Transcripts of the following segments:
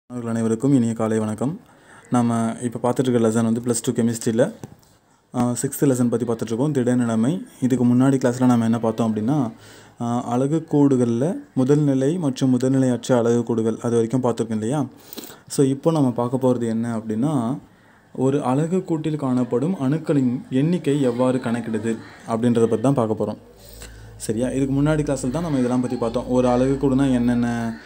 அவர்கள் அனைவருக்கும் இனிய காலை வணக்கம். நம்ம இப்போ பார்த்துட்ருக்க லெசன் வந்து +2 கெமிஸ்ட்ரியில் 6th லெசன் பற்றி பார்த்துட்ருக்கோம், திடநிலைமை. இதுக்கு முன்னாடி கிளாஸில் நம்ம என்ன பார்த்தோம் அப்படின்னா, அலகுக்கூடுகளில் முதல்நிலை மற்றும் முதல்நிலையற்ற அலகுக்கூடுகள் அது வரைக்கும் பார்த்துருக்கோம் இல்லையா. ஸோ இப்போ நம்ம பார்க்க போகிறது என்ன அப்படின்னா, ஒரு அலகுக்கூட்டில் காணப்படும் அணுக்களின் எண்ணிக்கை எவ்வாறு கணக்கிடுது அப்படின்றத பற்றி தான் பார்க்க போகிறோம். சரியா, இதுக்கு முன்னாடி கிளாஸில் தான் நம்ம இதெல்லாம் பற்றி பார்த்தோம். ஒரு அலகுக்கூடுனா என்னென்ன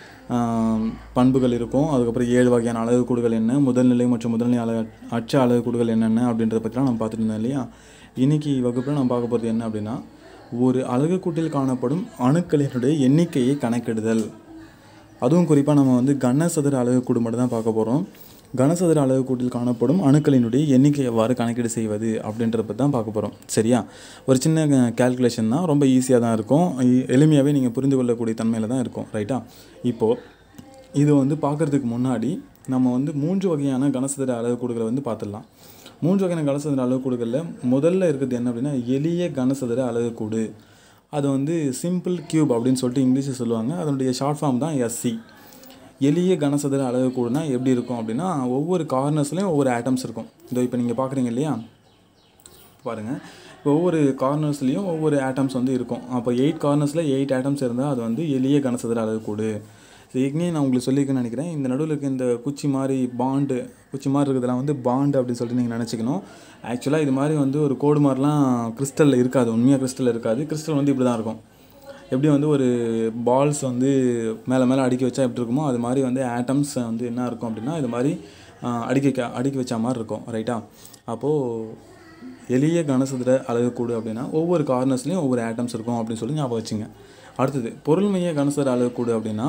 பண்புகள் இருக்கும், அதுக்கப்புறம் 7 வகையான அலகுக்கூடுகள் என்ன, முதல்நிலை மற்றும் முதல்நிலை அற்ற அலகுக்கூடுகள் என்னென்ன அப்படின்றத பற்றிலாம் நம்ம பார்த்துட்டு இருந்தோம் இல்லையா. இன்றைக்கி வகுப்பில் நம்ம பார்க்க போகிறது என்ன அப்படின்னா, ஒரு அலகுக்கூட்டில் காணப்படும் அணுக்களினுடைய எண்ணிக்கையை கணக்கிடுதல். அதுவும் குறிப்பாக நம்ம வந்து கனசதுர அலகுக்கூடு மட்டும் தான் பார்க்க போகிறோம். கனசதுர அலகுக்கூட்டில் காணப்படும் அணுக்களினுடைய எண்ணிக்கை எவ்வாறு கணக்கீடு செய்வது அப்படின்றத பற்றி தான் பார்க்க போகிறோம். சரியா, ஒரு சின்ன கேல்குலேஷன் தான், ரொம்ப ஈஸியாக தான் இருக்கும், எளிமையாகவே நீங்கள் புரிந்து கொள்ளக்கூடிய தன்மையில் தான் இருக்கும். ரைட்டா, இப்போது இது வந்து பார்க்குறதுக்கு முன்னாடி நம்ம வந்து 3 வகையான கனசதுர அலகுக்கூடுகளை வந்து பார்த்துடலாம். 3 வகையான கனசதுர அலகுக்கூடுகளில் முதல்ல இருக்கிறது என்ன அப்படின்னா, எளிய கனசதுர அலகுக்கூடு. அது வந்து சிம்பிள் கியூப் அப்படின்னு சொல்லிட்டு இங்கிலீஷில் சொல்லுவாங்க. அதனுடைய ஷார்ட் ஃபார்ம் தான் SC. எளிய கனசதுர அலகுக்கூடுனா எப்படி இருக்கும் அப்படின்னா, ஒவ்வொரு கார்னர்ஸ்லேயும் ஒவ்வொரு ஆட்டம்ஸ் இருக்கும். இதோ இப்போ நீங்கள் பார்க்குறீங்க இல்லையா, பாருங்கள், இப்போ ஒவ்வொரு கார்னர்ஸ்லேயும் ஒவ்வொரு ஆட்டம்ஸ் வந்து இருக்கும். அப்போ 8 கார்னர்ஸில் 8 ஆட்டம்ஸ் இருந்தால் அது வந்து எளிய கனசதுர அலகுக்கூடு. ஏற்கனவே நான் உங்களுக்கு சொல்லியிருக்கேன்னு நினைக்கிறேன். இந்த நடுவில் இருக்க இந்த குச்சி மாதிரி இருக்கிறதுலாம் வந்து பாண்டு அப்படின்னு சொல்லிட்டு நீங்கள் நினச்சிக்கணும். ஆக்சுவலாக இது மாதிரி வந்து ஒரு கோடு மாதிரிலாம் கிறிஸ்டலில் இருக்காது, உண்மையாக கிறிஸ்டலில் இருக்காது. கிறிஸ்டல் வந்து இப்படி தான் இருக்கும். எப்படி வந்து ஒரு பால்ஸ் வந்து மேலே அடுக்கி வச்சா எப்படி இருக்குமோ அது மாதிரி வந்து ஆட்டம்ஸ் வந்து என்ன இருக்கும் அப்படின்னா, இது மாதிரி அடுக்கி வச்ச மாதிரி இருக்கும். ரைட்டா, அப்போது எளிய கனசதுர அலகுக்கூடு அப்படின்னா ஒவ்வொரு கார்னர்ஸ்லேயும் ஒவ்வொரு ஆட்டம்ஸ் இருக்கும் அப்படின்னு சொல்லி ஞாபகம் வச்சுங்க. அடுத்தது பொருள்மைய கனசதுர அலகுக்கூடு அப்படின்னா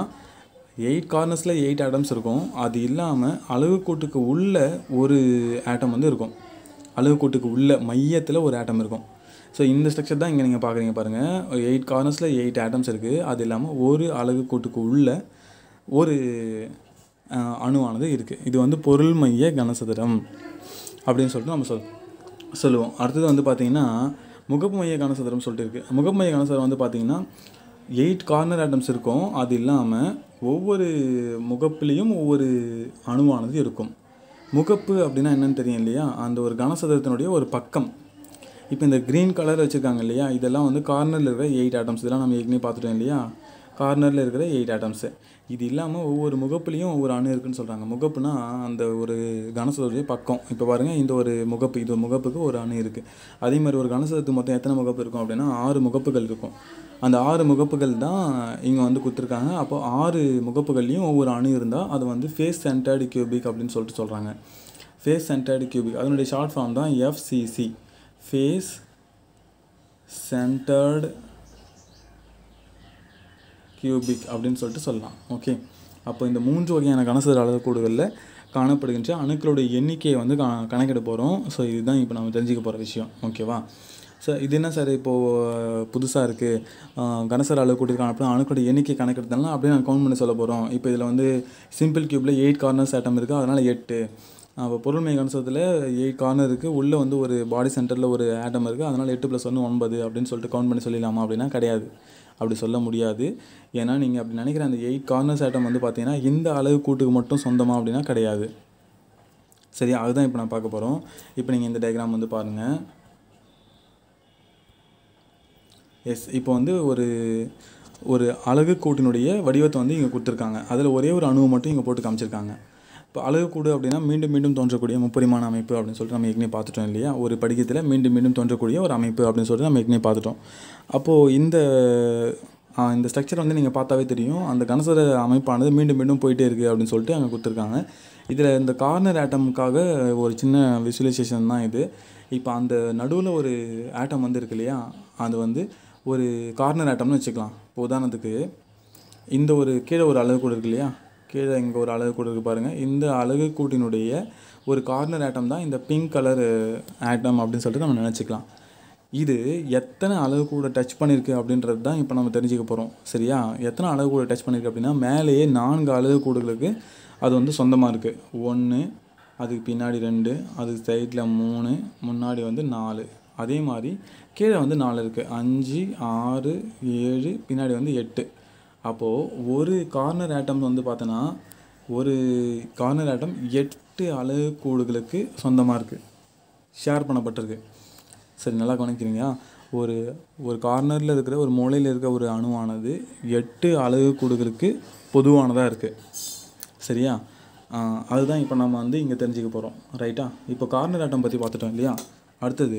8 கார்னர்ஸில் 8 ஆட்டம்ஸ் இருக்கும். அது இல்லாமல் அலகுக்கூட்டுக்கு உள்ள ஒரு ஆட்டம் வந்து இருக்கும். அலகுக்கூட்டுக்கு உள்ள மையத்தில் ஒரு ஆட்டம் இருக்கும். ஸோ இந்த ஸ்ட்ரக்சர் தான் இங்கே நீங்கள் பார்க்குறீங்க பாருங்கள். 8 கார்னர்ஸில் 8 ஆட்டம்ஸ் இருக்குது. அது இல்லாமல் ஒரு அலகுக்கூட்டுக்கு உள்ள ஒரு அணுவானது இருக்குது. இது வந்து பொருள்மைய கனசதுரம் அப்படின்னு சொல்லிட்டு நம்ம சொல்லுவோம். அடுத்தது வந்து பார்த்திங்கன்னா முகப்பு மைய கனசதுரம் சொல்லிட்டு இருக்குது. முகப்பு மைய கனசதுரம் வந்து பார்த்திங்கன்னா 8 கார்னர் ஆட்டம்ஸ் இருக்கும். அது இல்லாமல் ஒவ்வொரு முகப்புலேயும் ஒவ்வொரு அணுவானது இருக்கும். முகப்பு அப்படின்னா என்னென்னு தெரியும் இல்லையா, அந்த ஒரு கனசதுரத்தினுடைய ஒரு பக்கம். இப்போ இந்த க்ரீன் கலர் வச்சுருக்காங்க இல்லையா, இதெல்லாம் வந்து கார்னரில் இருக்கிற 8 ஆட்டம்ஸ். இதெல்லாம் நம்ம ஏற்கனவே பார்த்துட்டோம் இல்லையா, கார்னரில் இருக்கிற 8 ஆட்டம்ஸு. இது இல்லாமல் ஒவ்வொரு முகப்புலேயும் ஒவ்வொரு அணு இருக்குதுன்னு சொல்கிறாங்க. முகப்புனா அந்த ஒரு கனசதுரத்துடைய பக்கம். இப்போ பாருங்கள், இந்த ஒரு முகப்பு, இது முகப்புக்கு ஒரு அணு இருக்குது. அதே மாதிரி ஒரு கனசதுரத்துக்கு மொத்தம் எத்தனை முகப்பு இருக்கும் அப்படின்னா 6 முகப்புகள் இருக்கும். அந்த 6 முகப்புகள் தான் இங்கே வந்து கொடுத்துருக்காங்க. அப்போ 6 முகப்புகள்லேயும் ஒவ்வொரு அணு இருந்தால் அது வந்து ஃபேஸ் சென்டர்டு கியூபிக் அப்படின்னு சொல்லிட்டு சொல்கிறாங்க. ஃபேஸ் சென்டர்டு கியூபிக், அதனுடைய ஷார்ட் ஃபார்ம் தான் FCC, ஃபேஸ் சென்டர்டு கியூபிக் அப்படின்னு சொல்லிட்டு சொல்லலாம். ஓகே, அப்போ இந்த 3 வகையான கனசதுர அலகுக்கூடுகளில் காணப்படுகின்ற அணுக்களுடைய எண்ணிக்கையை வந்து கணக்கிட போகிறோம். ஸோ இதுதான் இப்போ நம்ம தெரிஞ்சுக்க போகிற விஷயம். ஓகேவா, ஸோ இது என்ன சார் இப்போது புதுசாக இருக்குது, கனசதுர அலகுக்கூட்டில் காணப்படும் அணுக்களுடைய எண்ணிக்கை கணக்கிடுறதுனால அப்படியே நான் கவுண்ட் பண்ணி சொல்ல போகிறோம். இப்போ இதில் வந்து சிம்பிள் கியூப்பில் 8 கார்னர்ஸ் ஆட்டம் இருக்குது, அதனால் 8. அப்போ பொருள்மைய கனசதுரத்தில் 8 கார்னர் இருக்குது, உள்ளே வந்து ஒரு பாடி சென்டரில் ஒரு ஆட்டம் இருக்குது, அதனால் 8 + 1 9 அப்படின்னு சொல்லிட்டு கவுண்ட் பண்ணி சொல்லிடலாமா அப்படின்னா கிடையாது, அப்படி சொல்ல முடியாது. ஏன்னா நீங்கள் அப்படி நினைக்கிற அந்த 8 கார்னர்ஸ் ஆட்டம் வந்து பார்த்தீங்கன்னா இந்த அலகுக்கூட்டுக்கு மட்டும் சொந்தமாக அப்படின்னா கிடையாது. சரியா, அதுதான் இப்போ நான் பார்க்க போகிறோம். இப்போ நீங்கள் இந்த டயக்ராம் வந்து பாருங்கள். எஸ், இப்போ வந்து ஒரு அலகுக்கூட்டினுடைய வடிவத்தை வந்து இங்கே கொடுத்துருக்காங்க. அதில் ஒரே ஒரு அணுவை மட்டும் இங்கே போட்டு காமிச்சிருக்காங்க. இப்போ அலகுக்கூடு அப்படின்னா மீண்டும் தோன்றக்கூடிய முப்பரிமாண அமைப்பு அப்படின்னு சொல்லிட்டு நம்ம ஏற்கனவே பார்த்துட்டோம் இல்லையா. ஒரு படிக்கத்தில் மீண்டும் தோன்றக்கூடிய ஒரு அமைப்பு அப்படின்னு சொல்லிட்டு நம்ம ஏற்கனவே பார்த்துட்டோம். அப்போது இந்த ஸ்ட்ரக்சர் வந்து நீங்கள் பார்த்தாவே தெரியும், அந்த கனசதுர அமைப்பானது மீண்டும் போயிட்டே இருக்குது அப்படின்னு சொல்லிட்டு அங்கே கொடுத்துருக்காங்க. இதில் இந்த கார்னர் ஆட்டமுக்காக ஒரு சின்ன விசுவலைசேஷன் தான் இது. இப்போ அந்த நடுவில் ஒரு ஆட்டம் வந்து இருக்கு இல்லையா, அது வந்து ஒரு கார்னர் ஆட்டம்னு வச்சுக்கலாம். இப்போ உதாரணத்துக்கு இந்த ஒரு கீழே ஒரு அலகுக்கூடு இருக்கு இல்லையா, கீழே இங்கே ஒரு அலகுக்கூடு இருக்குது பாருங்கள். இந்த அலகுக்கூட்டினுடைய ஒரு கார்னர் ஆட்டம் தான் இந்த பிங்க் கலர் ஆட்டம் அப்படின்னு சொல்லிட்டு நம்ம நினச்சிக்கலாம். இது எத்தனை அலகுக்கூட டச் பண்ணியிருக்கு அப்படின்றது தான் இப்போ நம்ம தெரிஞ்சுக்க போகிறோம். சரியா, எத்தனை அலகுக்கூட டச் பண்ணியிருக்கு அப்படின்னா மேலேயே 4 அலகுக்கூடுகளுக்கு அது வந்து சொந்தமாக இருக்குது. 1, அதுக்கு பின்னாடி 2, அதுக்கு சைடில் 3, முன்னாடி வந்து 4. அதே மாதிரி கீழே வந்து 4 இருக்குது, 5, 6, 7, பின்னாடி வந்து 8. அப்போது ஒரு கார்னர் ஆட்டம் வந்து பார்த்தோன்னா ஒரு கார்னர் ஆட்டம் 8 அலகு கோடுகளுக்கு சொந்தமாக இருக்குது, ஷேர் பண்ணப்பட்டிருக்கு. சரி, நல்லா கவனிக்கிறீங்களா? ஒரு ஒரு கார்னரில் இருக்கிற ஒரு மூலையில் இருக்கிற ஒரு அணுவானது 8 அலகு கோடுகளுக்கு பொதுவானதாக இருக்குது. சரியா? அதுதான் இப்போ நம்ம வந்து இங்கே தெரிஞ்சுக்க போகிறோம். ரைட்டா? இப்போ கார்னர் ஆட்டம் பற்றி பார்த்துட்டோம் இல்லையா? அடுத்தது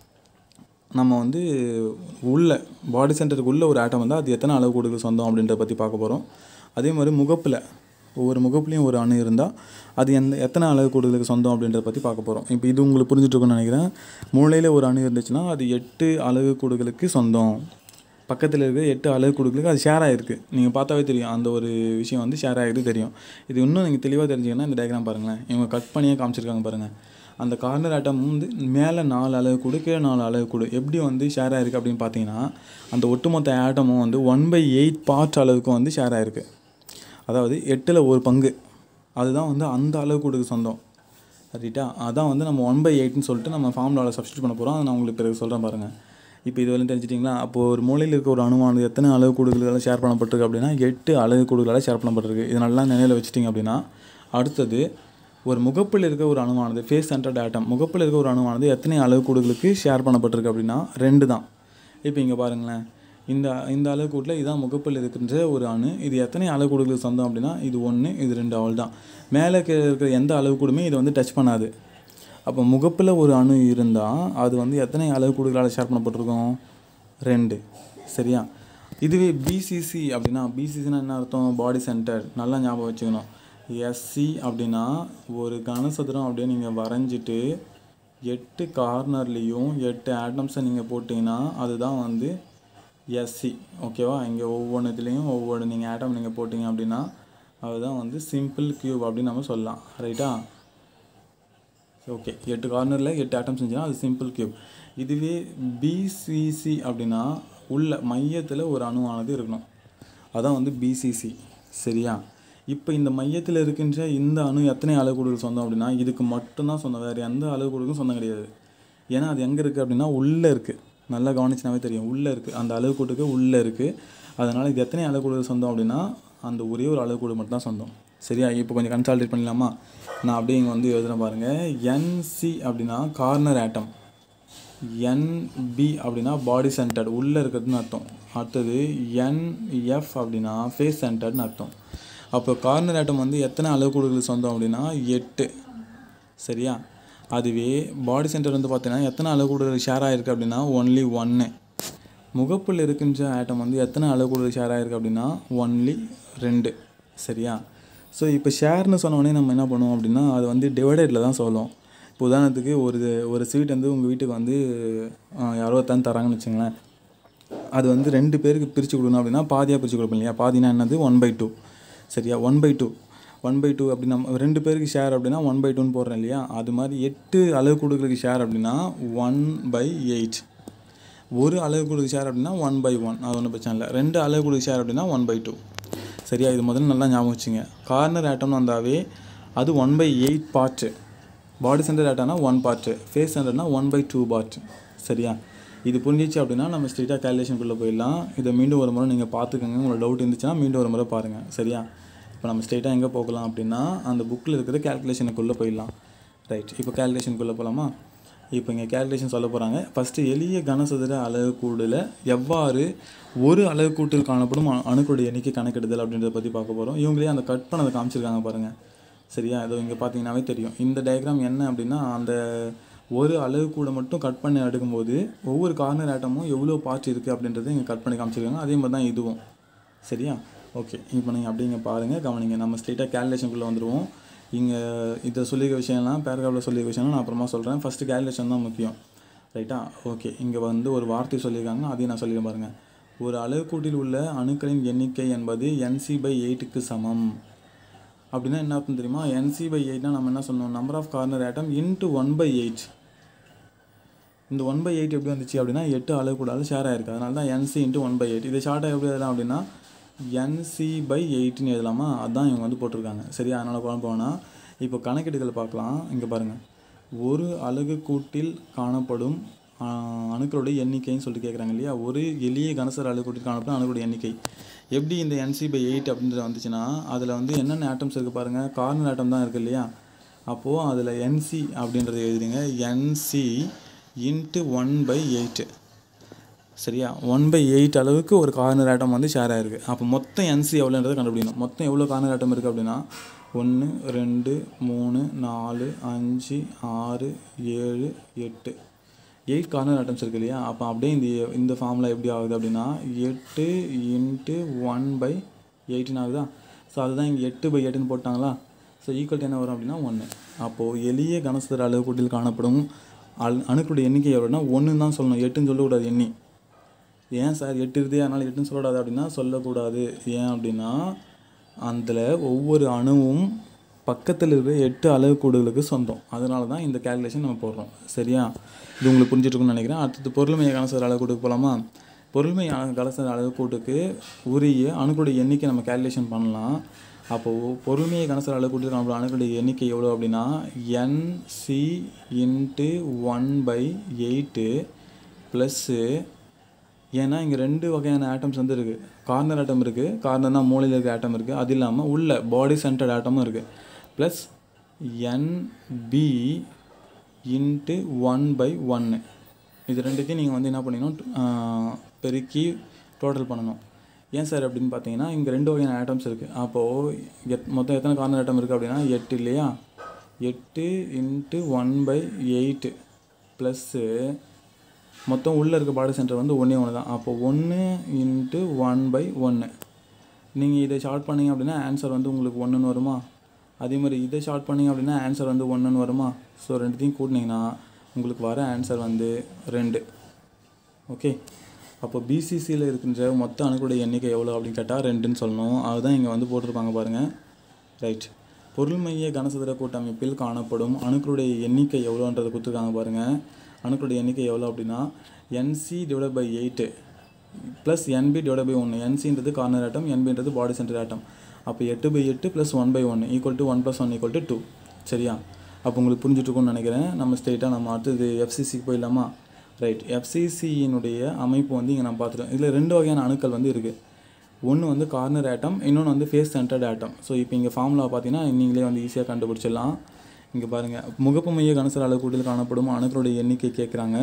நம்ம வந்து உள்ள பாடி சென்டருக்கு உள்ள ஒரு ஆட்டம் வந்து அது எத்தனை அளவு கோடுகள் சொந்தம் அப்படின்றத பற்றி பார்க்க போகிறோம். அதே மாதிரி முகப்பில் ஒவ்வொரு முகப்புலையும் ஒரு அணு இருந்தால் அது எத்தனை அளவு கோடுகளுக்கு சொந்தம் அப்படின்றத பற்றி பார்க்க போகிறோம். இப்போ இது உங்களுக்கு புரிஞ்சுட்ருக்குன்னு நினைக்கிறேன். மூளையில் ஒரு அணு இருந்துச்சுன்னா அது 8 அளவு கோடுகளுக்கு சொந்தம். பக்கத்தில் இருக்கிற 8 அளவு கோடுகளுக்கு அது ஷேர் ஆகிருக்கு. நீங்கள் பார்த்தாவே தெரியும் அந்த ஒரு விஷயம் வந்து ஷேர் ஆகிருக்கு தெரியும். இது இன்னும் நீங்கள் தெளிவாக தெரிஞ்சிங்கன்னா இந்த டயக்ராம் பாருங்களேன். இவங்க கட் பண்ணியே காமிச்சிருக்காங்க பாருங்கள். அந்த கார்னர் ஆட்டம் வந்து மேலே 4 அளவு கூடு, கீழே 4 அளவு கூடு எப்படி வந்து ஷேர் ஆகிருக்கு அப்படின்னு பார்த்தீங்கன்னா, அந்த ஒட்டுமொத்த ஆட்டமும் வந்து 1/8 பார்ட் அளவுக்கும் வந்து ஷேர் ஆகிருக்கு. அதாவது 8ல் 1 பங்கு, அதுதான் வந்து அந்த அளவு கூடுக்கு சொந்தம். ரைட்டா? அதான் வந்து நம்ம 1/8ன்னு சொல்லிட்டு நம்ம ஃபார்முலாவில் சப்ஸ்டியூட் பண்ண போகிறோம். அதை நான் உங்களுக்கு பிறகு சொல்கிறேன் பாருங்கள். இப்போ இது வரையும் தெரிஞ்சிட்டிங்களா? அப்போது ஒரு மூலையில் இருக்க ஒரு அணுவானது எத்தனை அளவு கூடுகளால் ஷேர் பண்ணப்பட்டிருக்கு அப்படின்னா 8 அளவு கூடுகளால் ஷேர் பண்ணப்பட்டிருக்கு. இது நல்லா நினைவில் வச்சுட்டிங்க அப்படின்னா, அடுத்தது ஒரு முகப்பில் இருக்க ஒரு அணுவானது ஃபேஸ் சென்டர்ட் ஆட்டம், முகப்பில் இருக்க ஒரு அணுவானது எத்தனை அளவு கூடுகளுக்கு ஷேர் பண்ணப்பட்டிருக்கு அப்படின்னா 2 தான். இப்போ இங்கே பாருங்களேன், இந்த அளவு கூட்டில் இதான் முகப்பில் இருக்கின்ற ஒரு அணு. இது எத்தனை அளவு கூடுகளுக்கு சொந்தம் அப்படின்னா இது 1, இது 2, அவள் தான். மேலே இருக்கிற எந்த அளவு கூடுமே இதை வந்து டச் பண்ணாது. அப்போ முகப்பில் ஒரு அணு இருந்தால் அது வந்து எத்தனை அளவு கூடுகளால் ஷேர் பண்ணப்பட்டிருக்கும்? 2. சரியா? இதுவே பிசிசி அப்படின்னா, பிசிசினா என்ன அர்த்தம்? Body center. நல்லா ஞாபகம் வச்சுக்கணும். எஸ்சி அப்படின்னா ஒரு கனசதுரம் அப்படியே நீங்கள் வரைஞ்சிட்டு 8 கார்னர்லேயும் 8 ஆட்டம்ஸை நீங்கள் போட்டிங்கன்னா அதுதான் வந்து எஸ்சி. ஓகேவா? இங்கே ஒவ்வொன்றுத்துலேயும் ஒவ்வொரு நீங்கள் ஆட்டம் நீங்கள் போட்டிங்க அப்படின்னா அதுதான் வந்து சிம்பிள் கியூப் அப்படின்னு நம்ம சொல்லலாம். ரைட்டா? ஓகே, 8 கார்னரில் 8 ஆட்டம்ஸ் இருந்துச்சுன்னா அது சிம்பிள் கியூப். இதுவே பிசிசி அப்படின்னா உள்ள மையத்தில் ஒரு அணுவானது இருக்கணும், அதான் வந்து பிசிசி. சரியா? இப்போ இந்த மையத்தில் இருக்கின்ற இந்த அணு எத்தனை அளவுகூடுகள் சொந்தம் அப்படின்னா இதுக்கு மட்டும்தான் சொந்தம், வேறு எந்த அளவுகூடுக்கும் சொந்தம் கிடையாது. ஏன்னா அது எங்கே இருக்குது அப்படின்னா உள்ளே இருக்குது. நல்லா கவனிச்சினாவே தெரியும், உள்ளே இருக்குது. அந்த அளவுக்கூட்டுக்கு உள்ளே இருக்குது. அதனால் இது எத்தனை அளவுகூடுகள் சொந்தம் அப்படின்னா அந்த ஒரே ஒரு அளவுக்கூடு மட்டும் தான் சொந்தம். சரியா? இப்போ கொஞ்சம் கன்சால்டேட் பண்ணலாமா? நான் அப்படியே இங்கே வந்து எழுதுகிறேன் பாருங்கள். என்சி அப்படின்னா கார்னர் ஆட்டம், என்பி அப்படின்னா பாடி சென்டர்டு உள்ளே இருக்கிறதுன்னு அர்த்தம். அடுத்தது என்எஃப் அப்படின்னா ஃபேஸ் சென்டர்டுன்னு அர்த்தம். அப்போ கார்னர் ஆட்டம் வந்து எத்தனை அளவுக்கூடுகளுக்கு சொந்தம் அப்படின்னா 8. சரியா? அதுவே பாடி சென்டர் வந்து பார்த்தீங்கன்னா எத்தனை அளவுக்கூடுகள் ஷேர் ஆகிருக்கு அப்படின்னா ஒன்லி 1. முகப்பில் இருக்கின்ற ஆட்டம் வந்து எத்தனை அளவுக்கூடுகள் ஷேர் ஆகிருக்கு அப்படின்னா ஒன்லி 2. சரியா? ஸோ இப்போ ஷேர்னு சொன்னோடனே நம்ம என்ன பண்ணுவோம் அப்படின்னா அது வந்து டிவைடடில் தான் சொல்லுவோம். இப்போ உதாரணத்துக்கு ஒரு ஸ்வீட் வந்து உங்கள் வீட்டுக்கு வந்து யாரோ தராங்கன்னு வச்சுங்களேன். அது வந்து 2 பேருக்கு பிரித்து கொடுக்கணும் அப்படின்னா பாதியாக பிரித்து கொடுப்போம் இல்லையா? பாதினா என்னது? 1/2. சரியா? 1/2 அப்படி நம்ம 2 பேருக்கு ஷேர் அப்படின்னா 1/2ன்னு போடுறேன் இல்லையா? அது மாதிரி 8 அளவுக்கூடுகளுக்கு ஷேர் அப்படின்னா 1/8. ஒரு அளவுக்கூடுக்கு ஷேர் அப்படின்னா 1/1. அது ஒன்றும் பிரச்சனை இல்லை. 2 அளவுக்கூடுக்கு ஷேர் அப்படின்னா 1/2. சரியா? இது முதல்ல நல்லா ஞாபகம் வச்சுங்க. கார்னர் ஆட்டம்னு வந்தாவே அது 1/8 பார்ட்டு. பாடி சென்டர் ஆட்டம்னா 1 பார்ட்டு, ஃபேஸ் சென்டர்னா 1/2 பார்ட். சரியா? இது புரிஞ்சிச்சு அப்படின்னா நம்ம ஸ்ட்ரெயிட்டாக கேல்குலேஷனுக்குள்ளே போயிடலாம். இதை மீண்டும் ஒரு முறை நீங்கள் பார்த்துக்கோங்க. உங்களுக்கு டவுட் இருந்துச்சுன்னா மீண்டும் ஒரு முறை பாருங்கள். சரியா? இப்போ நம்ம ஸ்ட்ரெயிட்டாக எங்கே போகலாம் அப்படின்னா அந்த புக்கில் இருக்கிற கேல்குலேஷனுக்குள்ளே போயிடலாம். ரைட், இப்போ கேல்குலேஷனுக்குள்ளே போகலாமா? இப்போ இங்கே கேல்குலேஷன் சொல்ல போகிறாங்க. ஃபஸ்ட்டு எளிய கனசதுர அளவுக்கூடில் எவ்வாறு ஒரு அளவுக்கூட்டில் காணப்படும் அணுக்களுடைய எண்ணிக்கை கணக்கெடுதல் அப்படின்றத பற்றி பார்க்க போகிறோம். இவங்களே அந்த கட் பண்ணதை காமிச்சிருக்காங்க பாருங்கள். சரியா? இதோ இங்கே பார்த்தீங்கன்னாவே தெரியும். இந்த டயக்ராம் என்ன அப்படின்னா அந்த ஒரு அளவுக்கூட மட்டும் கட் பண்ணி எடுக்கும்போது ஒவ்வொரு கார்னர் ஆட்டமும் எவ்வளோ பார்ட் இருக்குது அப்படின்றத இங்கே கட் பண்ணி காமிச்சிருக்காங்க. அதே மாதிரி தான் இதுவும். சரியா? ஓகே, இப்போ நீங்கள் அப்படிங்க பாருங்கள், கவனிங்க. நம்ம ஸ்ட்ரெயிட்டாக கேல்குலேஷனுக்குள்ளே வந்துடுவோம். இங்கே இதை சொல்லியிருக்க விஷயம்லாம் பேராகிராஃபில் சொல்லியிருக்க விஷயம்லாம் நான் அப்புறமா சொல்கிறேன். ஃபஸ்ட்டு கேல்குலேஷன் தான் முக்கியம். ரைட்டா? ஓகே, இங்கே வந்து ஒரு வார்த்தை சொல்லியிருக்காங்க, அதையும் நான் சொல்லிடுறேன் பாருங்கள். ஒரு அளவுக்கூட்டில் உள்ள அணுக்களின் எண்ணிக்கை என்பது NC/8க்கு சமம். அப்படின்னா என்ன அர்த்தம் தெரியுமா? NC/8னா நம்ம என்ன சொன்னோம்? Number of corner atom into 1/8. இந்த 1/8 எப்படி வந்துச்சு அப்படின்னா 8 அளவுக்கூடாது ஷேர் ஆகிருக்கு. அதனால தான் NC × 1/8. இதை ஷார்ட்டாக எப்படி எழுதலாம் அப்படின்னா NC/8ன்னு எழுதலாமா? அதுதான் இவங்க வந்து போட்டிருக்காங்க. சரியா? அதனால் குழப்பம் வேணாம். இப்போ கணக்கீடுகள் பார்க்கலாம். இங்கே பாருங்கள், ஒரு அலகுக்கூட்டில் காணப்படும் அணுக்களுடைய எண்ணிக்கைன்னு சொல்லிட்டு கேட்குறாங்க இல்லையா? ஒரு எளிய கனசதுர அலகுக்கூட்டில் காணப்படும் அணுக்களுடைய எண்ணிக்கை. எப்படி இந்த NC/8 அப்படின்றது வந்துச்சுன்னா அதில் வந்து என்னென்ன ஆட்டம்ஸ் இருக்குது பாருங்கள், கார்னர் ஆட்டம் தான் இருக்குது இல்லையா. அப்போது அதில் NC அப்படின்றது எழுதுறீங்க, NC × 1/8. சரியா, 1/8 அளவுக்கு ஒரு கார்னர் ஆட்டம் வந்து ஷேர் ஆகிருக்கு. அப்போ மொத்தம் NC எவ்வளோன்றதை கண்டுபிடிக்கணும். மொத்தம் எவ்வளோ கார்னர் ஆட்டம் இருக்குது அப்படின்னா 1 2 3 4 5 6 7 8 8 கார்னர் ஆட்டம்ஸ் இருக்குது இல்லையா. அப்போ அப்படியே இந்த ஃபார்முலா எப்படி ஆகுது அப்படின்னா 8 × 1/8 ஆகுதா. ஸோ அதுதான் இங்கே 8/8 போட்டாங்களா. ஸோ ஈக்குவல் என்ன வரும் அப்படின்னா 1. அப்போது எளிய கனசதுர அளவுக்கூட்டில் காணப்படும் அணுக்களுடைய எண்ணிக்கை எவ்வளோன்னா 1 தான் சொல்லணும், 8ன்னு சொல்லக்கூடாது. எண்ணி ஏன் சார் 8 இருக்குது அதனால் 8ன்னு சொல்லக்கூடாது அப்படின்னா சொல்லக்கூடாது. ஏன் அப்படின்னா அதில் ஒவ்வொரு அணுவும் பக்கத்தில் இருக்கிற 8 அளவுக்கூடுகளுக்கு சொந்தம். அதனால தான் இந்த கேல்குலேஷன் நம்ம போடுறோம். சரியா, இது உங்களுக்கு புரிஞ்சிட்ருக்குன்னு நினைக்கிறேன். அடுத்தது பொருள்மைய கனசதுர அளவுக்கூட்டுக்கு போகலாமா. பொருள்மைய கனசதுர அளவுக்கூட்டுக்கு உரிய அணுக்களுடைய எண்ணிக்கை நம்ம கேல்குலேஷன் பண்ணலாம். அப்போது பொருள்மைய கனசதுர அளவுக்கூட்டுக்கு நம்மளோட அணுக்களுடைய எண்ணிக்கை எவ்வளோ அப்படின்னா NC × 1/8 ப்ளஸ்ஸு, ஏன்னா இங்கே 2 வகையான ஆட்டம்ஸ் வந்து இருக்குது. கார்னர் ஆட்டம் இருக்குது, கார்னர்னா மூலையில் இருக்கிற ஆட்டம் இருக்குது. அது இல்லாமல் உள்ள பாடி சென்டர்ட் ஆட்டமும் இருக்குது. Plus NB × 1/1. இது ரெண்டுத்தையும் நீங்கள் வந்து என்ன பண்ணிக்கணும், பெருக்கி டோட்டல் பண்ணணும். ஏன் சார் அப்படின்னு பார்த்தீங்கன்னா இங்கே 2 வகையான ஆட்டம்ஸ் இருக்குது. அப்போது மொத்தம் எத்தனை கார்னர் ஆட்டம் இருக்குது அப்படின்னா 8 இல்லையா. 8 × 1/8 ப்ளஸ்ஸு மொத்தம் உள்ளே இருக்க பாடி சென்டர் வந்து 1 தான். அப்போது 1 × 1/1. நீங்கள் இதை ஷார்ட் பண்ணிங்க அப்படின்னா ஆன்சர் வந்து உங்களுக்கு 1ன்னு வருமா. அதே மாதிரி இதை ஷார்ட் பண்ணிங்க அப்படின்னா ஆன்சர் வந்து 1ன்னு வருமா. ஸோ ரெண்டுத்தையும் கூட்டினீங்கன்னா உங்களுக்கு வர ஆன்சர் வந்து 2. ஓகே, அப்போ BCCயில் இருக்கின்ற மொத்த அணுக்களுடைய எண்ணிக்கை எவ்வளோ அப்படின்னு கேட்டால் 2ன்னு சொல்லணும். அதுதான் இங்கே வந்து போட்டிருப்பாங்க பாருங்கள். ரைட், பொருள்மைய கனசதுர கூட்டமைப்பில் காணப்படும் அணுக்களுடைய எண்ணிக்கை எவ்வளோன்றதை கொடுத்துருக்காங்க பாருங்கள். அணுக்களுடைய எண்ணிக்கை எவ்வளோ அப்படின்னா NC/8 ப்ளஸ் NB/1. NCன்றது கார்னர் ஆட்டம், NBன்றது பாடி சென்டர் ஆட்டம். அப்போ 8/8 + 1/1 = 1 + 1 = 2. சரியா, அப்போ உங்களுக்கு புரிஞ்சுட்ருக்குன்னு நினைக்கிறேன். நம்ம ஸ்ட்ரெயிட்டாக நம்ம அடுத்தது FCCக்கு போயிடலாமா. ரைட், FCCயினுடைய அமைப்பு வந்து இங்கே நம்ம பார்த்துட்டோம். இதில் 2 வகையான அணுக்கள் வந்து இருக்குது. ஒன்று வந்து கார்னர் ஆட்டம், இன்னொன்று வந்து ஃபேஸ் சென்டர்ட் ஆட்டம். ஸோ இப்போ இங்கே ஃபார்முலா பார்த்தீங்கன்னா நீங்களே வந்து ஈஸியாக கண்டுபிடிச்சிடலாம். இங்கே பாருங்கள், முகப்பு மைய கனசதுர அளவுக்கூட்டில் காணப்படும் அணுக்களுடைய எண்ணிக்கை கேட்குறாங்க.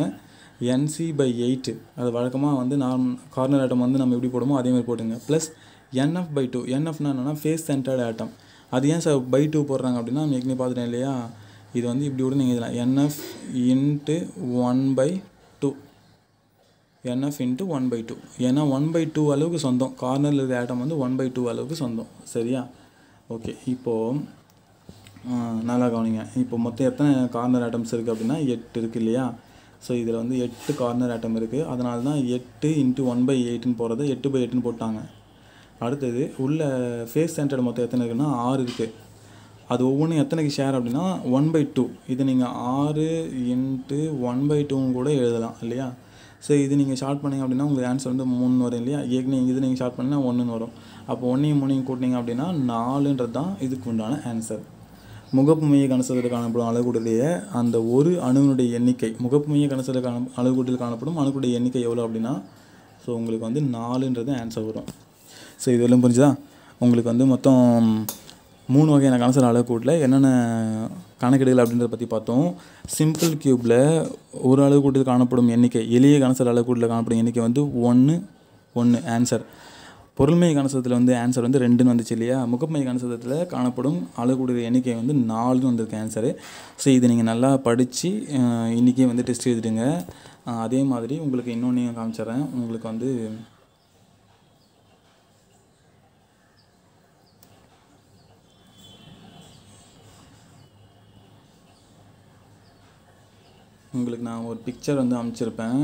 NC/8 அது வழக்கமாக வந்து கார்னர் ஆட்டம் வந்து நம்ம எப்படி போடுமோ அதே மாதிரி போட்டுங்க. Plus NF/2. NFனா என்னென்னா ஃபேஸ் சென்டர்ட் ஆட்டம். அது ஏன் சார் /2 போடுறாங்க அப்படின்னா நம்ம ஏற்கனவே பார்த்துட்டேன் இல்லையா. இது வந்து இப்படி கூட நீங்கள் இதெல்லாம் NF × 1/2. NF × 1/2. ஏன்னா 1/2 அளவுக்கு சொந்தம். கார்னரில் இருக்கிற ஆட்டம் வந்து 1/2 அளவுக்கு சொந்தம். சரியா, ஓகே. இப்போது நல்லா கவனிங்க. இப்போ மொத்தம் எத்தனை கார்னர் ஆட்டம்ஸ் இருக்குது அப்படின்னா 8 இருக்குது இல்லையா. ஸோ இதில் வந்து 8 கார்னர் ஆட்டம் இருக்குது. அதனால தான் 8 × 1/8ன்னு போகிறத 8/8ன்னு போட்டாங்க. அடுத்தது உள்ள ஃபேஸ் சென்டர்டு மொத்தம் எத்தனை இருக்குன்னா 6 இருக்குது. அது ஒவ்வொன்றும் எத்தனைக்கு ஷேர் அப்படின்னா 1/2. இது நீங்கள் 6 × 1/2ன்னு கூட எழுதலாம் இல்லையா. ஸோ இது நீங்கள் ஷார்ட் பண்ணிங்க அப்படின்னா உங்களுக்கு ஆன்சர் வந்து 3 வரும் இல்லையா. ஏற்கனவே இது நீங்கள் ஷார்ட் பண்ணிங்கன்னா 1ன்னு வரும். அப்போ 1ஐயும் 3ஐயும் கூட்டிங்க அப்படின்னா 4ன்றது தான் இதுக்கு உண்டான ஆன்சர். முகப்பு மைய கனசதுர காணப்படும் அளவுக்கூட்டிலேய அந்த ஒரு அணுவினுடைய எண்ணிக்கை, முகப்பு மைய கனசதுர அளவுக்கூட்டில் காணப்படும் அணுக்களுடைய எண்ணிக்கை எவ்வளோ அப்படின்னா ஸோ உங்களுக்கு வந்து 4ன்றது ஆன்சர் வரும். ஸோ இது எல்லாம் புரிஞ்சுதா. உங்களுக்கு வந்து மொத்தம் 3 வகையான கனசதுர அளவுக்கூட்டில் என்னென்ன கணக்கீடுகள் அப்படின்றத பற்றி பார்த்தோம். சிம்பிள் கியூப்பில் ஒரு அளவுக்கூட்டில் காணப்படும் எண்ணிக்கை, எளிய கனசதுர அளவுக்கூட்டில் காணப்படும் எண்ணிக்கை வந்து 1 ஆன்சர். பொருள்மைய கனசதுரத்தில் வந்து ஆன்சர் வந்து 2ன்னு வந்துச்சு இல்லையா. முகப்புமைய கனசதுரத்தில் காணப்படும் அளவுக்கூட்டிய எண்ணிக்கை வந்து 4ன்னு வந்திருக்கு ஆன்சரு. ஸோ இதை நீங்கள் நல்லா படித்து இன்றைக்கே வந்து டெஸ்ட் எழுதிடுங்க. அதே மாதிரி உங்களுக்கு இன்னொன்று காமிச்சிட்றேன். உங்களுக்கு வந்து நான் ஒரு பிக்சர் வந்து அனுப்பிச்சிருப்பேன்.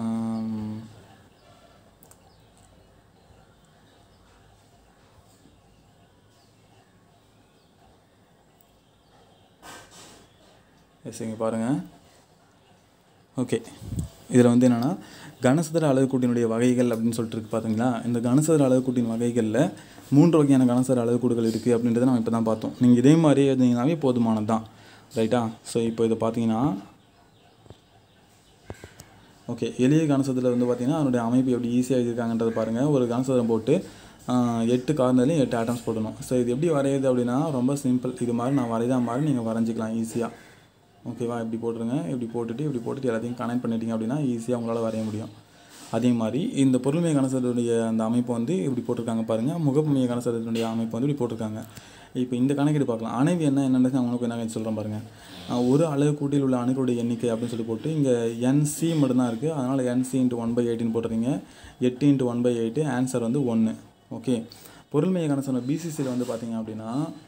இங்கே பாருங்கள். ஓகே, இதில் வந்து என்னென்னா கனசதுர அளவுக்கூட்டினுடைய வகைகள் அப்படின்னு சொல்லிட்டு இருக்கு பார்த்தீங்களா. இந்த கனசதுர அளவுக்கூட்டின் வகைகளில் 3 வகையான கனசதுர அளவுக்கூடுகள் இருக்குது அப்படின்றத நம்ம இப்போ தான் பார்த்தோம். நீங்கள் இதே மாதிரி எழுதிங்கனாவே போதுமானது தான். ரைட்டா. ஸோ இப்போ இதை பார்த்தீங்கன்னா ஓகே, எளிய கனசதுரத்தில் வந்து பார்த்திங்கன்னா அதனுடைய அமைப்பு எப்படி ஈஸியாக எழுதியிருக்காங்கன்றதை பாருங்கள். ஒரு கனசதுரம் போட்டு 8 கார்னர்லையும் 8 ஆட்டம்ஸ் போடணும். ஸோ இது எப்படி வரையுது அப்படின்னா ரொம்ப சிம்பிள். இது மாதிரி நான் வரைதா மாதிரி நீங்கள் வரைஞ்சிக்கலாம் ஈஸியாக. ஓகேவா? இப்படி போட்டுருங்க. இப்படி போட்டுட்டு எல்லாத்தையும் கனெக்ட் பண்ணிட்டீங்க அப்படின்னா ஈஸியாக உங்களால் வரைய முடியும். அதே மாதிரி இந்த பொருள்மைய கனசதுடைய அந்த அமைப்பு வந்து இப்படி போட்டிருக்காங்க பாருங்கள். முகப்புமைய கனசதுடைய அமைப்பு வந்து இப்படி போட்டிருக்காங்க. இப்போ இந்த கணக்கீடு பார்க்கலாம். அணைவு என்னென்னு நான் உங்களுக்கு என்ன சொல்கிறேன் பாருங்கள். ஒரு அலகு கூட்டில் உள்ள அணுக்களுடைய எண்ணிக்கை அப்படின்னு சொல்லி போட்டு இங்கே NC மட்டும்தான் இருக்குது. அதனால் NC × 1/8 போட்டுறீங்க. 8 × 1/8 ஆன்சர் வந்து 1. ஓகே. பொருள்மைய கனசதுரம் BCCயில் வந்து பார்த்தீங்க அப்படின்னா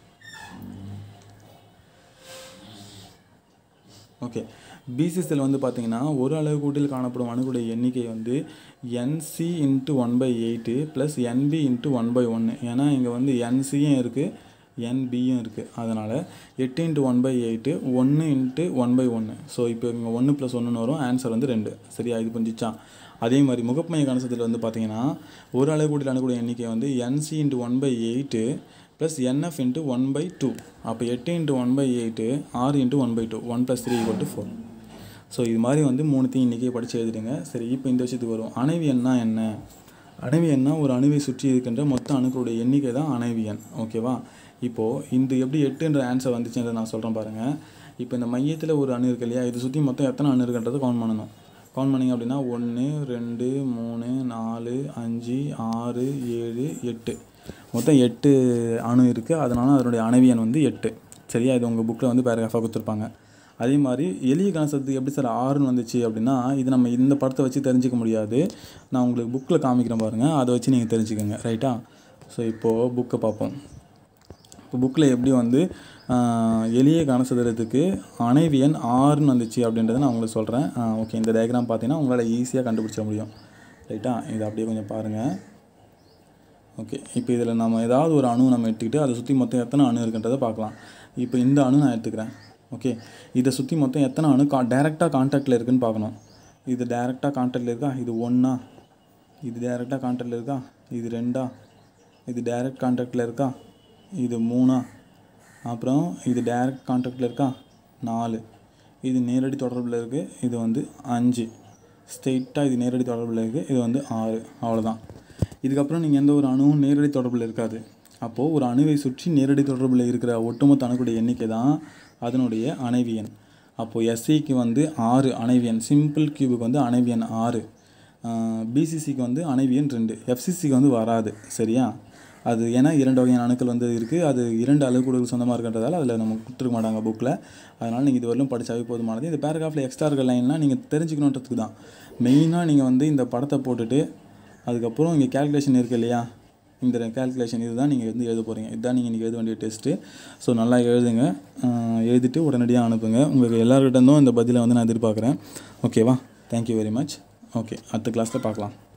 ஓகே BCCயில் வந்து பார்த்தீங்கன்னா ஒரு அலகு கூட்டில் காணப்படும் அணுக்களுடைய எண்ணிக்கை வந்து NC × 1/8 + NB × 1/1. ஏன்னா இங்கே வந்து NCயும் இருக்குது NBயும் இருக்குது. அதனால் 8 × 1/8 1 × 1/1. ஸோ இப்போ இங்கே 1 + 1 வரும். ஆன்சர் வந்து 2. சரியா? இது புரிஞ்சிச்சா? அதே மாதிரி முகப்புமைய கனசதுரத்தில் வந்து பார்த்தீங்கன்னா ஒரு அலகு கூட்டில் அணுக்களுடைய எண்ணிக்கை வந்து NC × 1/8 + NF × 1/2. அப்போ 8 × 1/8 6 × 1/2 1 + 3 = 4. ஸோ இது மாதிரி வந்து 3த்தையும் இன்றைக்கி படித்து எழுதிடுங்க. சரி, இப்போ இந்த விஷயத்துக்கு வரும். அணைவு எண்ணா என்ன? அணைவு எண்ணா ஒரு அணுவை சுற்றி இருக்கின்ற மொத்த அணுக்களுடைய எண்ணிக்கை தான் அணைவு எண். ஓகேவா? இப்போது இந்த எப்படி 8ன்ற ஆன்சர் வந்துச்சுன்றதை நான் சொல்கிறேன் பாருங்கள். இப்போ இந்த மையத்தில் ஒரு அணு இருக்கு இல்லையா, இதை சுற்றி மொத்தம் எத்தனை அணு இருக்குன்றதை கவுண்ட் பண்ணணும். கவுண்ட் பண்ணிங்க அப்படின்னா 1 2 3 4 5 6 7 8 மொத்தம் 8 அணு இருக்குது. அதனால அதனுடைய அணைவு எண் வந்து 8. சரியா? இது உங்கள் புக்கில் வந்து பேராகிராஃபாக கொடுத்துருப்பாங்க. அதே மாதிரி எளிய கனசதுரத்துக்கு எப்படி சார் 6ன்னு வந்துச்சு அப்படின்னா இது நம்ம இந்த படத்தை வச்சு தெரிஞ்சிக்க முடியாது. நான் உங்களுக்கு புக்கில் காமிக்கிறேன் பாருங்கள். அதை வச்சு நீங்கள் தெரிஞ்சுக்கோங்க. ரைட்டா? ஸோ இப்போது புக்கை பார்ப்போம். இப்போ புக்கில் எப்படி வந்து எளிய கனசதுரத்துக்கு அணைவு எண் 6ன்னு வந்துச்சு அப்படின்றத நான் உங்களுக்கு சொல்கிறேன். ஓகே. இந்த டயக்ராம் பார்த்தீங்கன்னா உங்களால் ஈஸியாக கண்டுபிடிச்சிட முடியும். ரைட்டா? இதை அப்படியே கொஞ்சம் பாருங்கள். ஓகே. இப்போ இதில் நம்ம ஏதாவது ஒரு அணு நம்ம எடுத்துக்கிட்டு அதை சுற்றி மொத்தம் எத்தனை அணு இருக்குன்றதை பார்க்கலாம். இப்போ இந்த அணு நான் எடுத்துக்கிறேன். ஓகே. இதை சுற்றி மொத்தம் எத்தனை அணு டைரெக்டாக கான்டாக்டில் இருக்குதுன்னு பார்க்கணும். இது டைரெக்டாக கான்டாக்டில் இருக்கா? இது 1ஆ? இது டைரெக்டாக கான்டாக்டில் இருக்கா? இது 2ஆ? இது டைரெக்ட் கான்டாக்டில் இருக்கா? இது 3ஆ? அப்புறம் இது டைரெக்ட் கான்டாக்டில் இருக்கா? 4. இது நேரடி தொடர்பில் இருக்குது. இது வந்து 5. ஸ்ட்ரெயிட்டாக இது நேரடி தொடர்பில் இருக்குது. இது வந்து 6. அவ்வளோதான். இதுக்கப்புறம் நீங்கள் எந்த ஒரு அணுவும் நேரடி தொடர்பில் இருக்காது. அப்போது ஒரு அணுவை சுற்றி நேரடி தொடர்பில் இருக்கிற ஒட்டுமொத்த அணுக்களுடைய எண்ணிக்கை தான் அதனுடைய அணைவு எண். அப்போது SCக்கு வந்து 6 அணைவு எண். சிம்பிள் கியூபுக்கு வந்து அணைவு எண் 6. BCCக்கு வந்து அணைவு எண் 2. FCCக்கு வந்து வராது. சரியா? அது ஏன்னா 2 வகையான அணுக்கள் வந்து இருக்குது. அது 2 அலகுக்கூடுகள் சொந்தமாக இருக்கின்றதால அதில் நம்ம கொடுத்துருக்க மாட்டாங்க புக்கில். அதனால் நீங்கள் இது வரலும் படித்தாவே போதுமானது. இந்த பேராகிராஃபில் எக்ஸ்ட்ரா இருக்க லைன்லாம் நீங்கள் தெரிஞ்சுக்கணுன்றதுக்கு தான். மெயினாக நீங்கள் வந்து இந்த படத்தை போட்டுட்டு அதுக்கப்புறம் இங்கே கேல்குலேஷன் இருக்குது இல்லையா, இந்த கேல்குலேஷன் இதுதான் நீங்கள் வந்து எழுத போகிறீங்க. இதுதான் நீங்கள் இன்றைக்கி எழுத வேண்டிய டெஸ்ட்டு. ஸோ நல்லா எழுதுங்க. எழுதிட்டு உடனடியாக அனுப்புங்க. உங்களுக்கு எல்லாருக்கிட்டேருந்தும் இந்த பதிலை வந்து நான் எதிர்பார்க்குறேன். ஓகேவா? Thank you very much. ஓகே. அடுத்த கிளாஸில் பார்க்கலாம்.